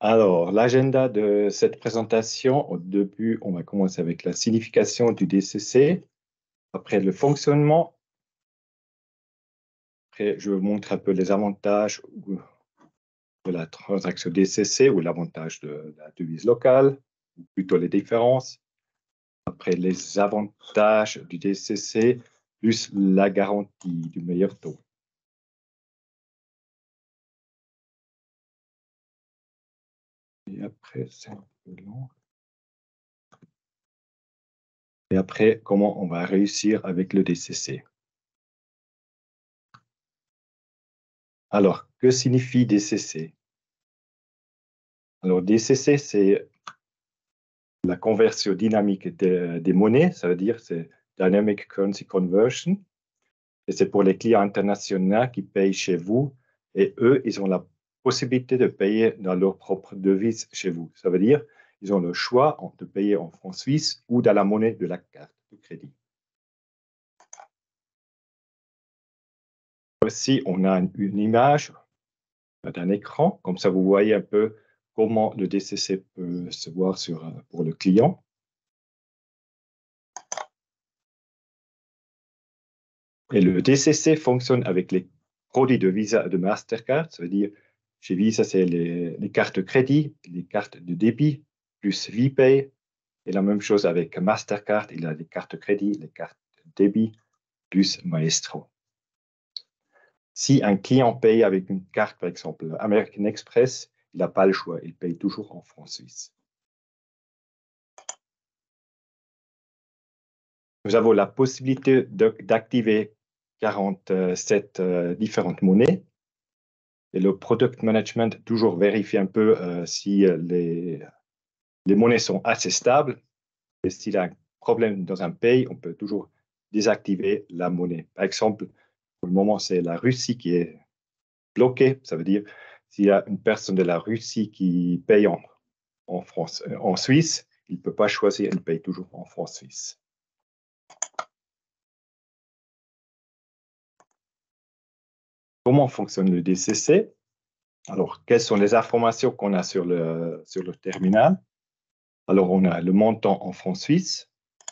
Alors, l'agenda de cette présentation, au début, on va commencer avec la signification du DCC, après le fonctionnement, après je vous montre un peu les avantages de la transaction DCC ou l'avantage de la devise locale, ou plutôt les différences, après les avantages du DCC, plus la garantie du meilleur taux. Et après, c'est un peu long. Et après, comment on va réussir avec le DCC. Alors, que signifie DCC? Alors, DCC, c'est la conversion dynamique des monnaies, ça veut dire c'est Dynamic Currency Conversion. Et c'est pour les clients internationaux qui payent chez vous. Et eux, ils ont la possibilité de payer dans leur propre devise chez vous. Ça veut dire ils ont le choix de payer en francs suisses ou dans la monnaie de la carte de crédit. Voici, on a une image d'un écran. Comme ça, vous voyez un peu comment le DCC peut se voir pour le client. Et le DCC fonctionne avec les produits de Visa et de Mastercard. Ça veut dire, chez Visa, c'est les cartes de crédit, les cartes de débit, plus VPay. Et la même chose avec Mastercard, il a les cartes de crédit, les cartes de débit, plus Maestro. Si un client paye avec une carte, par exemple American Express, il n'a pas le choix, il paye toujours en francs suisses. Nous avons la possibilité d'activer 47 différentes monnaies. Et le product management toujours vérifie un peu si les monnaies sont assez stables. Et s'il y a un problème dans un pays, on peut toujours désactiver la monnaie. Par exemple, pour le moment, c'est la Russie qui est bloquée. Ça veut dire s'il y a une personne de la Russie qui paye en Suisse, il ne peut pas choisir, il paye toujours en francs suisses. Comment fonctionne le DCC? Alors, quelles sont les informations qu'on a sur le terminal? Alors, on a le montant en francs suisses,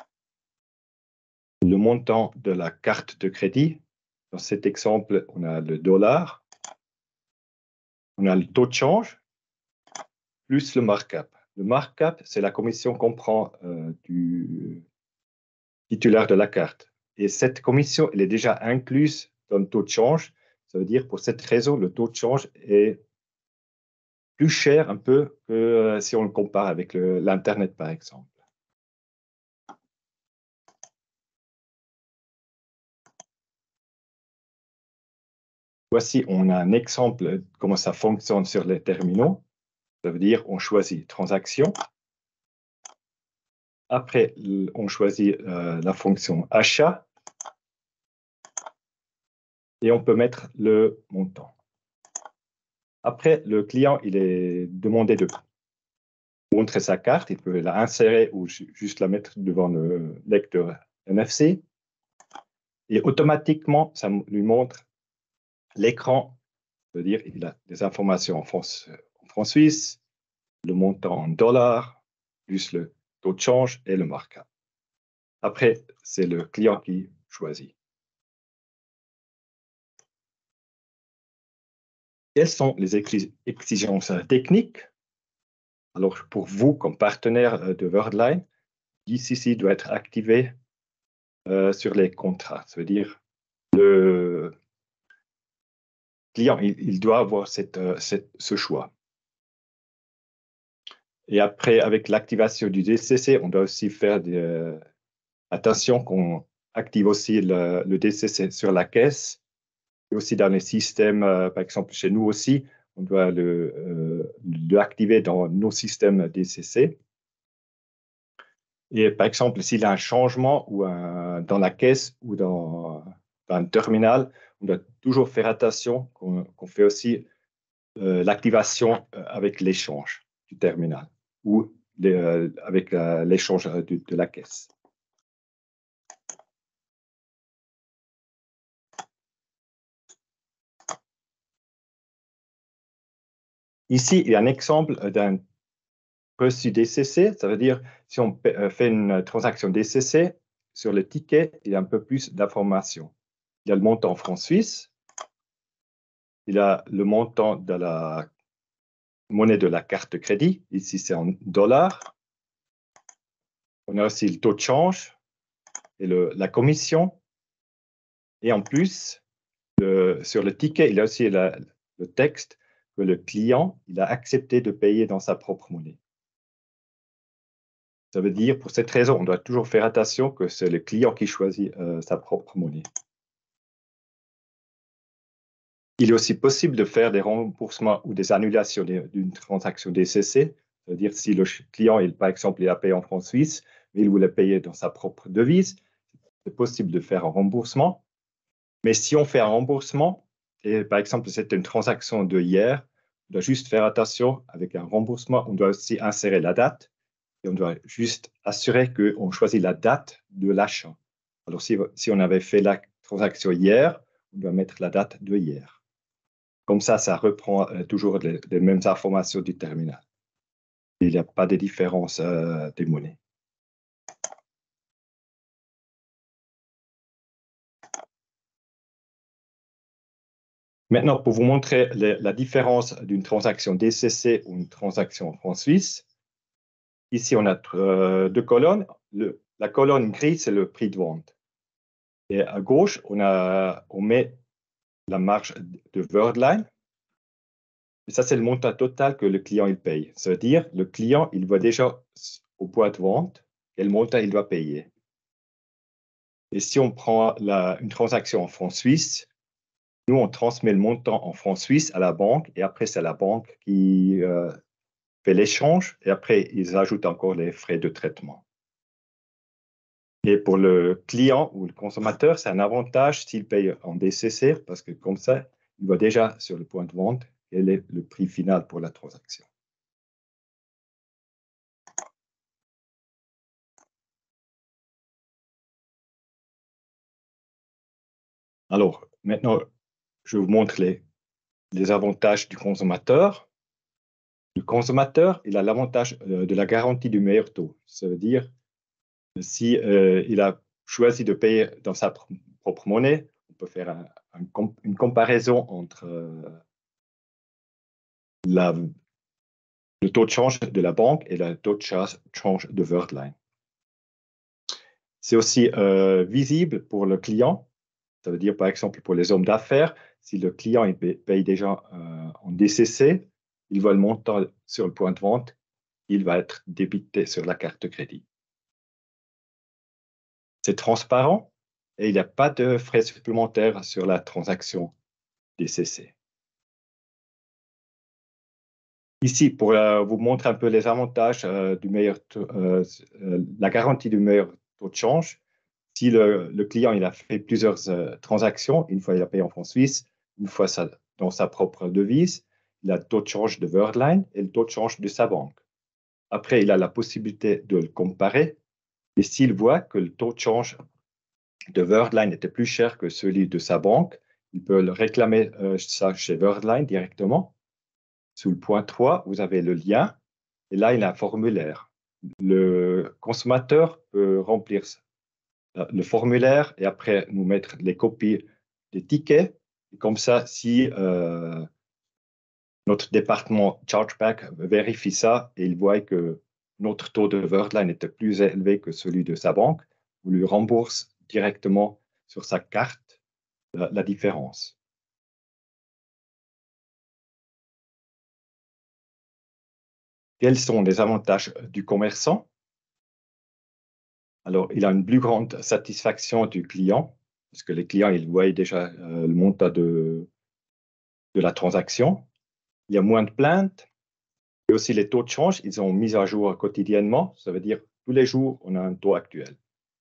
le montant de la carte de crédit. Dans cet exemple, on a le dollar, on a le taux de change, plus le markup. Le markup, c'est la commission qu'on prend du titulaire de la carte. Et cette commission, elle est déjà incluse dans le taux de change. Ça veut dire, pour cette raison, le taux de change est plus cher un peu que si on le compare avec l'Internet, par exemple. Voici, on a un exemple de comment ça fonctionne sur les terminaux. Ça veut dire on choisit transaction. Après, on choisit la fonction achat. Et on peut mettre le montant. Après, le client, il est demandé de montrer sa carte. Il peut la insérer ou juste la mettre devant le lecteur NFC. Et automatiquement, ça lui montre l'écran. C'est-à-dire il a des informations en francs suisses, le montant en dollars, plus le taux de change et le markup. Après, c'est le client qui choisit. Quelles sont les exigences techniques? Alors, pour vous, comme partenaire de Worldline, DCC doit être activé sur les contrats. Ça veut dire le client, il doit avoir ce choix. Et après, avec l'activation du DCC, on doit aussi faire attention qu'on active aussi le DCC sur la caisse et aussi dans les systèmes, par exemple chez nous aussi, on doit l'activer dans nos systèmes DCC. Et par exemple, s'il y a un changement dans la caisse ou dans un terminal, on doit toujours faire attention qu'on fait aussi l'activation avec l'échange du terminal ou avec l'échange de la caisse. Ici, il y a un exemple d'un reçu DCC. Ça veut dire, si on fait une transaction DCC, sur le ticket, il y a un peu plus d'informations. Il y a le montant en francs suisses. Il y a le montant de la monnaie de la carte de crédit. Ici, c'est en dollars. On a aussi le taux de change et la commission. Et en plus, sur le ticket, il y a aussi le texte que le client il a accepté de payer dans sa propre monnaie. Ça veut dire, pour cette raison, on doit toujours faire attention que c'est le client qui choisit sa propre monnaie. Il est aussi possible de faire des remboursements ou des annulations d'une transaction DCC. C'est-à-dire, si le client, par exemple, il a payé en francs suisses, mais il voulait payer dans sa propre devise, c'est possible de faire un remboursement. Mais si on fait un remboursement, et par exemple, c'est une transaction de hier, on doit juste faire attention avec un remboursement. On doit aussi insérer la date et on doit juste assurer qu'on choisit la date de l'achat. Alors, si on avait fait la transaction hier, on doit mettre la date de hier. Comme ça reprend toujours les mêmes informations du terminal. Il n'y a pas de différence des monnaies. Maintenant, pour vous montrer la différence d'une transaction DCC ou une transaction en francs suisses, ici, on a deux colonnes. La colonne grise, c'est le prix de vente. Et à gauche, on met la marge de Worldline. Et ça, c'est le montant total que le client il paye. Ça veut dire le client, il voit déjà au point de vente quel montant il doit payer. Et si on prend une transaction en francs suisses, nous, on transmet le montant en francs suisses à la banque et après, c'est la banque qui fait l'échange et après, ils ajoutent encore les frais de traitement. Et pour le client ou le consommateur, c'est un avantage s'il paye en DCC parce que comme ça, il voit déjà sur le point de vente quel est le prix final pour la transaction. Alors, maintenant, je vous montre les avantages du consommateur. Le consommateur, il a l'avantage de la garantie du meilleur taux. Ça veut dire, si il a choisi de payer dans sa propre monnaie, on peut faire une comparaison entre le taux de change de la banque et le taux de change de Worldline. C'est aussi visible pour le client. Ça veut dire, par exemple, pour les hommes d'affaires, si le client il paye déjà en DCC, il voit le montant sur le point de vente, il va être débité sur la carte de crédit. C'est transparent et il n'y a pas de frais supplémentaires sur la transaction DCC. Ici, pour vous montrer un peu les avantages du meilleur la garantie du meilleur taux de change. Si le client il a fait plusieurs transactions, une fois il a payé en francs suisses, une fois dans sa propre devise, il a le taux de change de Worldline et le taux de change de sa banque. Après, il a la possibilité de le comparer. Et s'il voit que le taux de change de Worldline était plus cher que celui de sa banque, il peut le réclamer ça chez Worldline directement. Sous le point 3, vous avez le lien. Et là, il y a un formulaire. Le consommateur peut remplir le formulaire et après nous mettre les copies des tickets. Et comme ça, si notre département chargeback vérifie ça et il voit que notre taux de Worldline était plus élevé que celui de sa banque, on lui rembourse directement sur sa carte la différence. Quels sont les avantages du commerçant? Alors, il a une plus grande satisfaction du client, parce que les clients, ils voient déjà le montant de la transaction. Il y a moins de plaintes. Et aussi, les taux de change, ils sont mis à jour quotidiennement. Ça veut dire tous les jours, on a un taux actuel.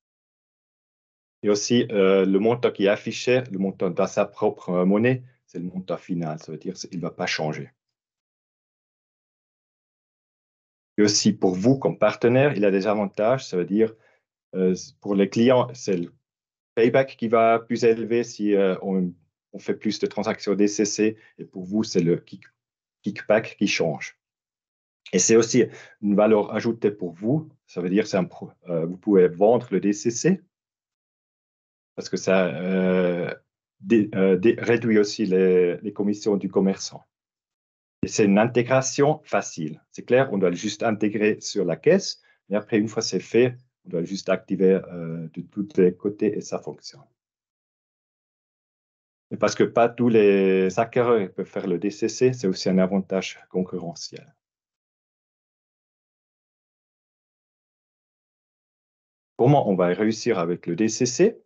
Et aussi, le montant qui est affiché, le montant dans sa propre monnaie, c'est le montant final. Ça veut dire qu'il ne va pas changer. Et aussi, pour vous, comme partenaire, il a des avantages. Ça veut dire, pour les clients, c'est le payback qui va plus élevé si on fait plus de transactions DCC. Et pour vous, c'est le kick kickback qui change. Et c'est aussi une valeur ajoutée pour vous. Ça veut dire que vous pouvez vendre le DCC parce que ça réduit aussi les commissions du commerçant. Et c'est une intégration facile. C'est clair, on doit juste intégrer sur la caisse, mais après, une fois c'est fait, on doit juste activer de tous les côtés et ça fonctionne. Et parce que pas tous les acquéreurs peuvent faire le DCC, c'est aussi un avantage concurrentiel. Comment on va réussir avec le DCC?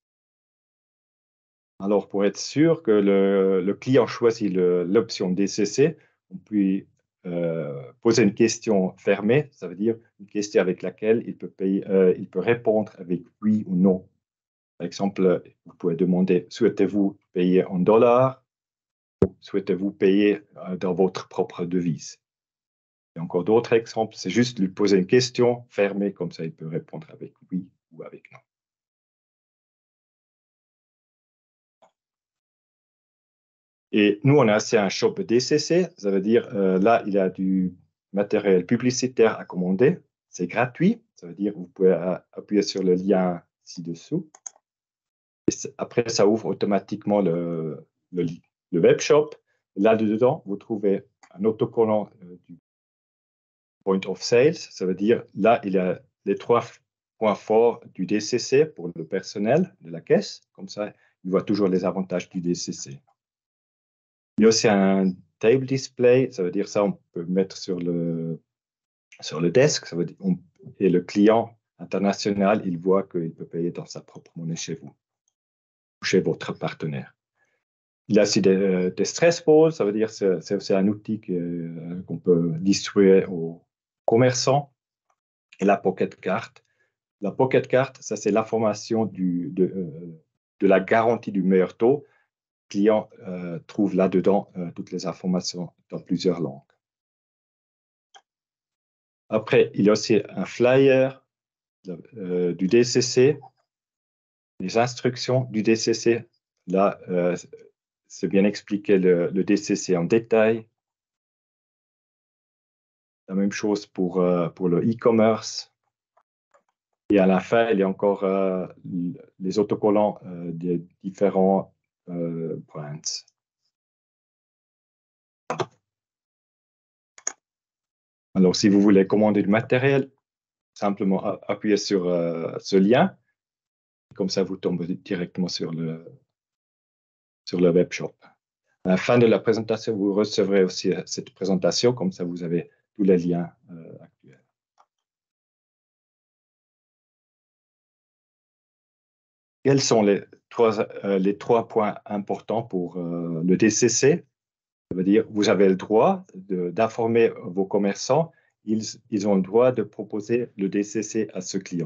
Alors, pour être sûr que le client choisit l'option DCC, on peut poser une question fermée, ça veut dire une question avec laquelle il peut répondre avec oui ou non. Par exemple, vous pouvez demander, souhaitez-vous payer en dollars ou souhaitez-vous payer dans votre propre devise? Et encore d'autres exemples, c'est juste lui poser une question fermée, comme ça il peut répondre avec oui ou avec non. Et nous, on a aussi un shop DCC, ça veut dire là, il y a du matériel publicitaire à commander, c'est gratuit, ça veut dire que vous pouvez appuyer sur le lien ci-dessous. Après, ça ouvre automatiquement le web shop. Là-dedans, vous trouvez un autocollant du point of sales, ça veut dire là, il y a les 3 points forts du DCC pour le personnel de la caisse, comme ça, il voit toujours les avantages du DCC. Il y a aussi un table display, ça veut dire ça, on peut mettre sur le desk, ça veut dire, et le client international, il voit qu'il peut payer dans sa propre monnaie chez vous, chez votre partenaire. Il y a aussi des stress balls, ça veut dire que c'est aussi un outil qu'on peut distribuer aux commerçants. Et la pocket card. La pocket card, ça c'est l'information de la garantie du meilleur taux. Le client trouve là-dedans toutes les informations dans plusieurs langues. Après, il y a aussi un flyer du DCC, les instructions du DCC. Là, c'est bien expliqué le DCC en détail. La même chose pour le e-commerce. Et à la fin, il y a encore les autocollants des différents brands. Alors, si vous voulez commander du matériel, simplement appuyez sur ce lien. Comme ça, vous tombez directement sur le web shop. À la fin de la présentation, vous recevrez aussi cette présentation. Comme ça, vous avez tous les liens actuels. Quels sont les 3 points importants pour le DCC? Ça veut dire que vous avez le droit d'informer vos commerçants. Ils ont le droit de proposer le DCC à ce client.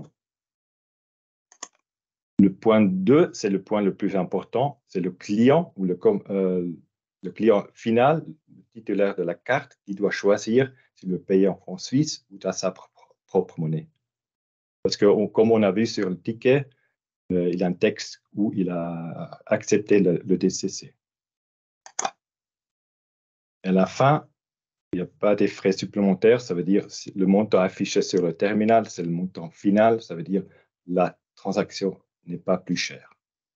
Le point 2, c'est le point le plus important. C'est le client ou le client final, le titulaire de la carte, qui doit choisir s'il veut payer en francs suisses ou dans sa propre monnaie. Parce que, comme on a vu sur le ticket, il y a un texte où il a accepté le DCC. À la fin, il n'y a pas de frais supplémentaires. Ça veut dire que le montant affiché sur le terminal, c'est le montant final. Ça veut dire que la transaction n'est pas plus chère.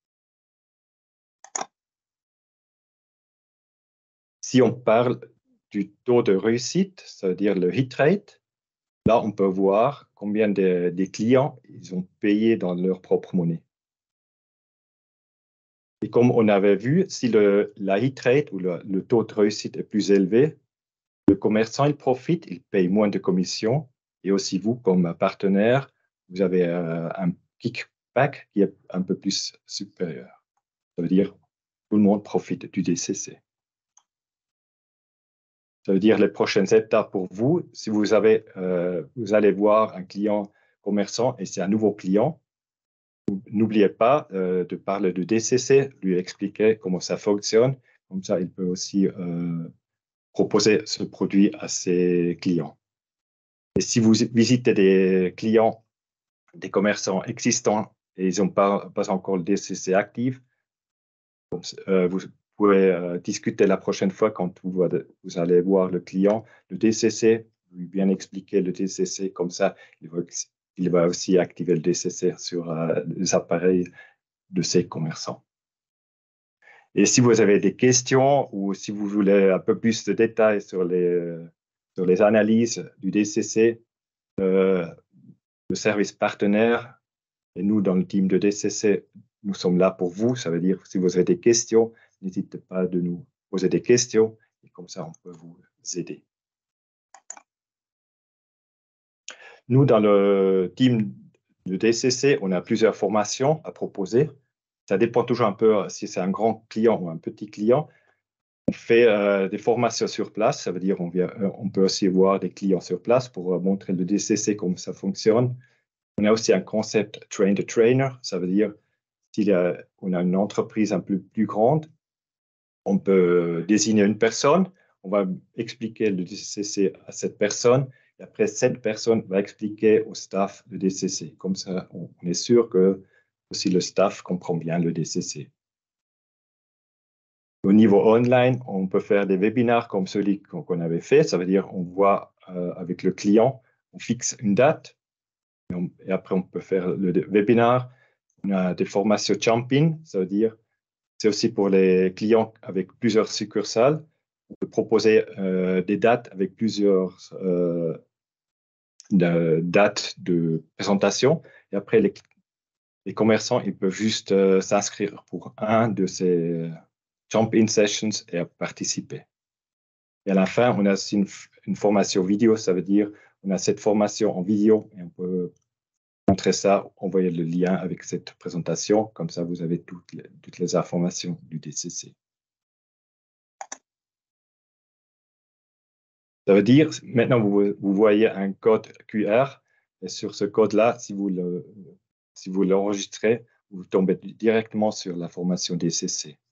Si on parle du taux de réussite, ça veut dire le hit rate, là, on peut voir combien des clients ils ont payé dans leur propre monnaie. Et comme on avait vu, si la hit rate ou le taux de réussite est plus élevé, le commerçant, il profite, il paye moins de commissions. Et aussi vous, comme partenaire, vous avez un kickback qui est un peu plus supérieur. Ça veut dire que tout le monde profite du DCC. Ça veut dire les prochaines étapes pour vous. Si vous allez voir un client commerçant et c'est un nouveau client, n'oubliez pas de parler de DCC, lui expliquer comment ça fonctionne. Comme ça, il peut aussi proposer ce produit à ses clients. Et si vous visitez des clients, des commerçants existants et ils n'ont pas encore le DCC actif, vous pouvez discuter la prochaine fois quand vous allez voir le client, le DCC, lui bien expliquer le DCC, comme ça, il va aussi activer le DCC sur les appareils de ses commerçants. Et si vous avez des questions ou si vous voulez un peu plus de détails sur les analyses du DCC, le service partenaire et nous, dans le team de DCC, nous sommes là pour vous. Ça veut dire, si vous avez des questions, n'hésitez pas de nous poser des questions et comme ça, on peut vous aider. Nous, dans le team de DCC, on a plusieurs formations à proposer. Ça dépend toujours un peu si c'est un grand client ou un petit client. On fait des formations sur place. Ça veut dire on peut aussi voir des clients sur place pour montrer le DCC, comment ça fonctionne. On a aussi un concept train the trainer. Ça veut dire si on a une entreprise un peu plus grande, on peut désigner une personne. On va expliquer le DCC à cette personne. Et après, cette personne va expliquer au staff le DCC. Comme ça, on est sûr que aussi le staff comprend bien le DCC. Au niveau online, on peut faire des webinaires comme celui qu'on avait fait. Ça veut dire on voit avec le client, on fixe une date et après on peut faire le webinaire. On a des formations champion, ça veut dire c'est aussi pour les clients avec plusieurs succursales. On peut proposer des dates avec plusieurs dates de présentation et après les commerçants ils peuvent juste s'inscrire pour un de ces jump-in sessions et à participer. Et à la fin, on a aussi une formation vidéo, ça veut dire on a cette formation en vidéo et on peut montrer ça, envoyer le lien avec cette présentation, comme ça vous avez toutes les informations du DCC. Ça veut dire, maintenant vous voyez un code QR et sur ce code-là, si vous l'enregistrez, vous tombez directement sur la formation DCC.